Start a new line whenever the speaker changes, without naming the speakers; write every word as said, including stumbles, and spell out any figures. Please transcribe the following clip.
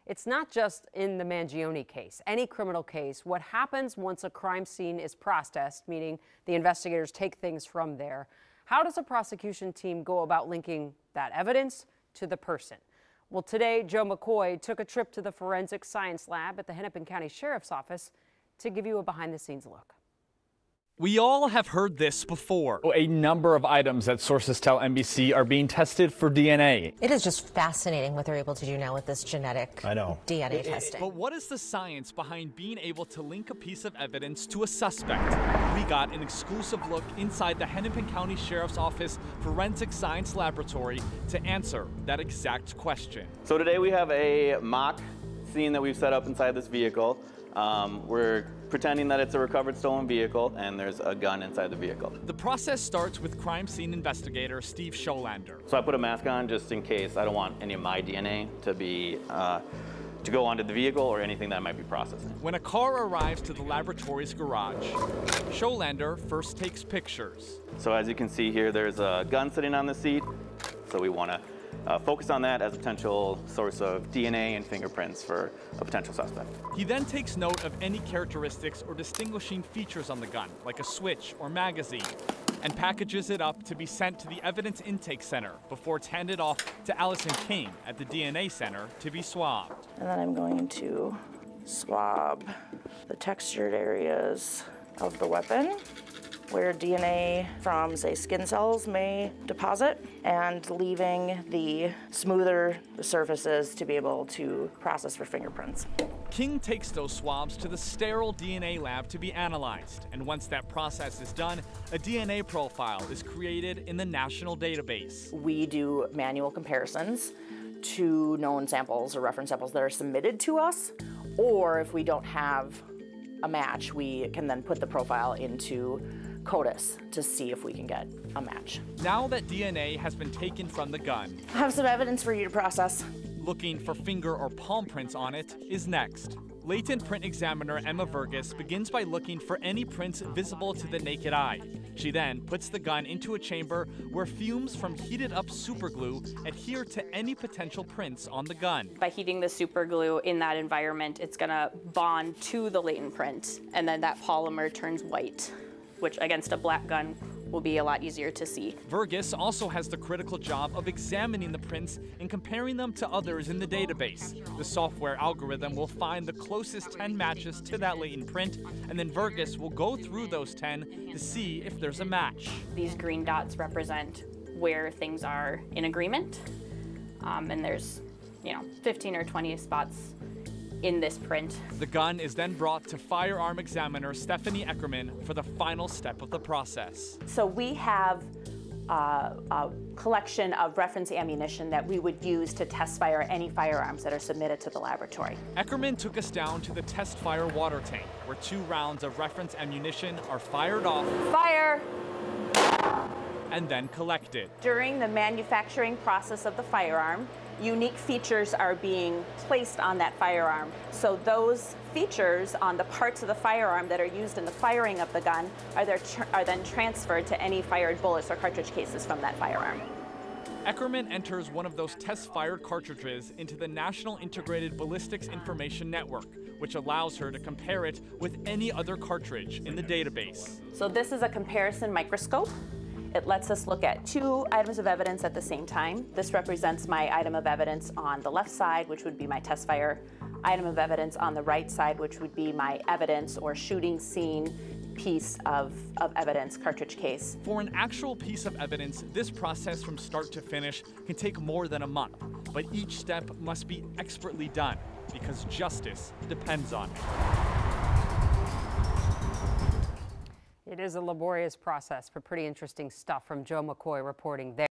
It's not just in the Mangione case. Any criminal case, what happens once a crime scene is processed, meaning the investigators take things from there, how does a prosecution team go about linking that evidence to the person? Well, today, Joe McCoy took a trip to the Forensic Science Lab at the Hennepin County Sheriff's Office to give you a behind-the-scenes look.
We all have heard this before.
A number of items that sources tell N B C are being tested for D N A.
It is just fascinating what they're able to do now with this genetic
I know.
D N A
it,
testing.
But what is the science behind being able to link a piece of evidence to a suspect? We got an exclusive look inside the Hennepin County Sheriff's Office Forensic Science Laboratory to answer that exact question.
So today we have a mock scene that we've set up inside this vehicle. Um, we're pretending that it's a recovered stolen vehicle and there's a gun inside the vehicle.
The process starts with crime scene investigator Steve Scholander.
So I put a mask on just in case. I don't want any of my D N A to be uh, to go onto the vehicle or anything that might be processing. When
a car arrives to the laboratory's garage, Scholander first takes pictures.
So as you can see here, there's a gun sitting on the seat. So we want to Uh, focus on that as a potential source of D N A and fingerprints for a potential suspect.
He then takes note of any characteristics or distinguishing features on the gun, like a switch or magazine, and packages it up to be sent to the Evidence Intake Center before it's handed off to Allison King at the D N A Center to be swabbed.
And then I'm going to swab the textured areas of the weapon where D N A from, say, skin cells may deposit, and leaving the smoother surfaces to be able to process for fingerprints.
King takes those swabs to the sterile D N A lab to be analyzed, and once that process is done, a D N A profile is created in the national database.
We do manual comparisons to known samples or reference samples that are submitted to us, or if we don't have a match, we can then put the profile into CODIS to see if we can get a match.
Now that D N A has been taken from the gun,
I have some evidence for you to process.
Looking for finger or palm prints on it is next. Latent print examiner Emma Vergas begins by looking for any prints visible to the naked eye. She then puts the gun into a chamber where fumes from heated up superglue adhere to any potential prints on the gun.
By heating the superglue in that environment, it's gonna bond to the latent print, and then that polymer turns white, which against a black gun will be a lot easier to see.
Vergas also has the critical job of examining the prints and comparing them to others in the database. The software algorithm will find the closest ten matches to that latent print, and then Vergas will go through those ten to see if there's a match.
These green dots represent where things are in agreement, um, and there's, you know, fifteen or twenty spots in this print.
The gun is then brought to firearm examiner Stephanie Eckerman for the final step of the process.
So we have uh, a collection of reference ammunition that we would use to test fire any firearms that are submitted to the laboratory.
Eckerman took us down to the test fire water tank, where two rounds of reference ammunition are fired off.
Fire!
And then collected.
During the manufacturing process of the firearm, unique features are being placed on that firearm. So those features on the parts of the firearm that are used in the firing of the gun are, there tr are then transferred to any fired bullets or cartridge cases from that firearm.
Eckerman enters one of those test-fired cartridges into the National Integrated Ballistics Information Network, which allows her to compare it with any other cartridge in the database.
So this is a comparison microscope. It lets us look at two items of evidence at the same time. This represents my item of evidence on the left side, which would be my test fire item of evidence on the right side, which would be my evidence or shooting scene piece of, of evidence, cartridge case.
For an actual piece of evidence, this process from start to finish can take more than a month, but each step must be expertly done because justice depends on it.
It is a laborious process, but pretty interesting stuff from Joe McCoy reporting there.